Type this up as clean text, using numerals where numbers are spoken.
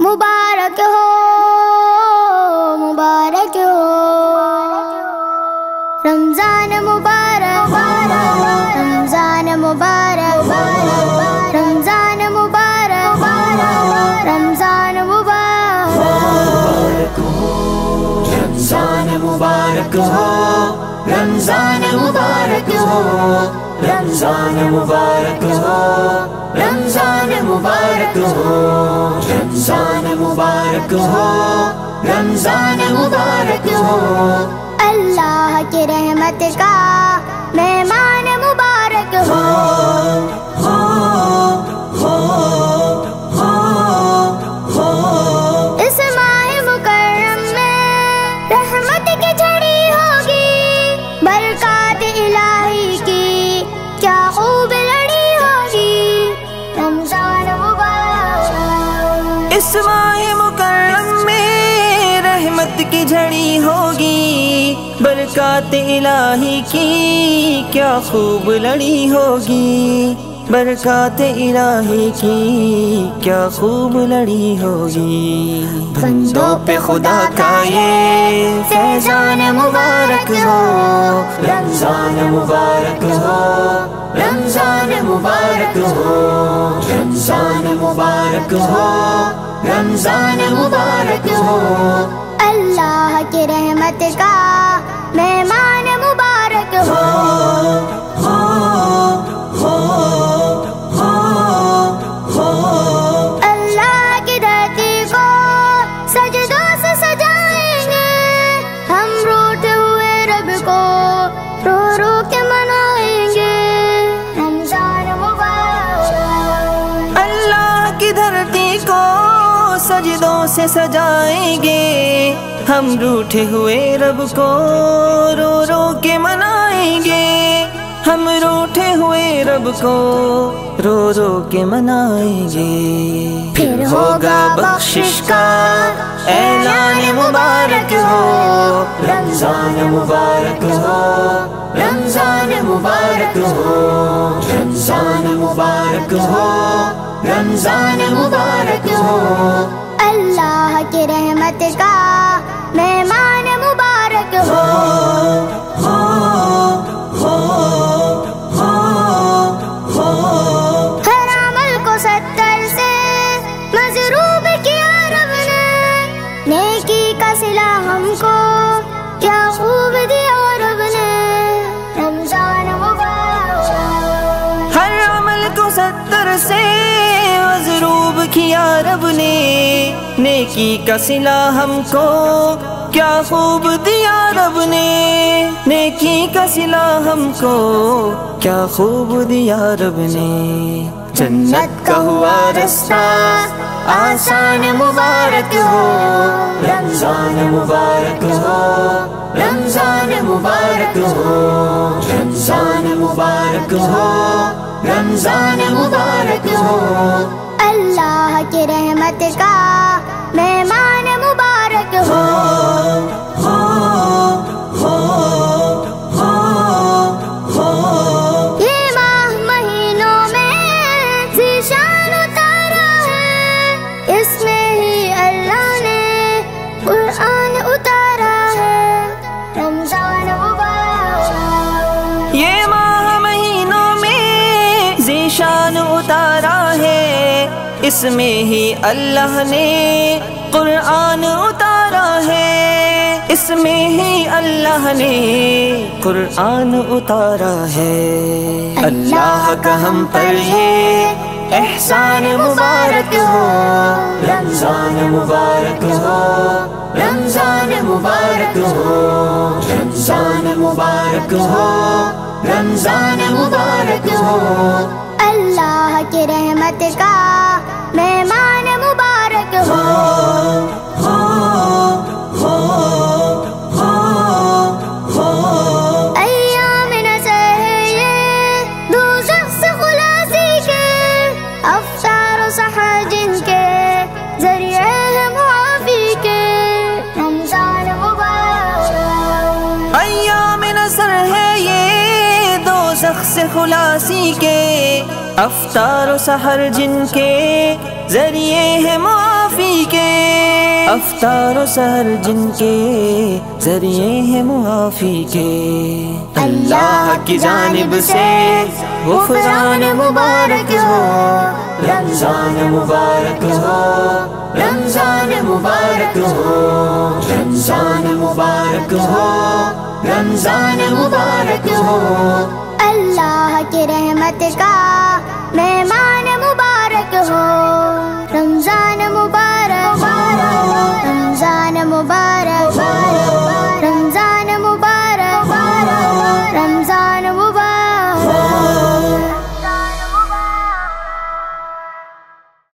मुबारक हो रमजान मुबारक, रमजान मुबारक, रमजान मुबारक, रमजान मुबारक हो, रमजान मुबारक हो, रमजान मुबारक हो, रमजान मुबारक हो, रमजान मुबारक हो, रमजान मुबारक हो, रमजान मुबारक हो। अल्लाह की रहमत का मेहमान मुबारक हो, इस माह मुकर्रम में रहमत की झड़ी होगी, बरकत इलाही की क्या खूब लड़ी होगी। रमजान मुबारक, इस माह मुकर्रम में रहमत की झड़ी होगी, बरकत इलाही की क्या खूब लड़ी होगी, बरकत इलाही की क्या खूब लड़ी होगी। बंदों पे खुदा का ये फैजान मुबारक हो, रमजान मुबारक हो, रमजान मुबारक हो, रमजान मुबारक हो, रमजान मुबारक हो। अल्लाह की रहमत का मेहमान मुबारक हो, अल्लाह की धरती को सजदों से सजाएंगे, हम रूठे हुए रब को रो रो के मनाएंगे। रमजान मुबारक, अल्लाह की धरती को सजदों से सजाएंगे, हम रूठे हुए रब को रो रो के मनाएंगे, हम रूठे हुए रब को रो रो के मनाएंगे। फिर होगा बख्शिश का ऐलान मुबारक हो, रमजान मुबारक हो, रमजान मुबारक हो, रमजान मुबारक हो, रमजान मुबारक हो। अल्लाह की रहमत का मेहमान मुबारक हो, हर अमल को 70 से मजरूब किया रब ने, नेकी का सिला हमको क्या खूब दिया रब ने। रमजान मुबारक, हर अमल को 70 से मजरूब किया रब ने, नेकी का सिला हमको क्या खूब दिया रब ने, नेकी का सिला हमको क्या खूब दिया रब ने। जन्नत का हुआ रास्ता आसान मुबारक हो, रमजान मुबारक हो, रमजान मुबारक हो, रमजान मुबारक हो, रमजान मुबारक हो। अल्लाह की रहमत का मेहमान मुबारक हो, ये माह महीनों में ज़ीशान उतारा है, इसमें ही अल्लाह ने कुरान उतारा है। रमजान मुबारक, ये माह महीनों में ज़ीशान उतारा है, इसमें ही अल्लाह ने कुरान उतारा है, इसमें ही अल्लाह ने कुरान उतारा है। अल्लाह का हम पर ये एहसान मुबारक हो, रमजान मुबारक हो, रमजान मुबारक हो, रमजान मुबारक हो, रमजान मुबारक हो। अल्लाह की रहमत का मेहमान मुबारक हो, अय्याम नज़र है ये दोज़ख से खुलासी के, अफ्तार और सहर जिनके जरिए है मुआफ़ी के। रमजान मुबारक, अय्याम नज़र है ये दोज़ख से खुलासी के, अफ्तार और सहर जिनके जरिए है मुआफ़ी معافی کے، افطار و سحر جن کے ذریعے ہیں معافی کے، اللہ کی جانب سے غفران مبارک ہو، رمضان مبارک ہو، رمضان مبارک ہو، رمضان مبارک ہو، رمضان مبارک ہو، اللہ کی رحمت کا مہمان مبارک ہو، رمضان مبارک ہو، رمضان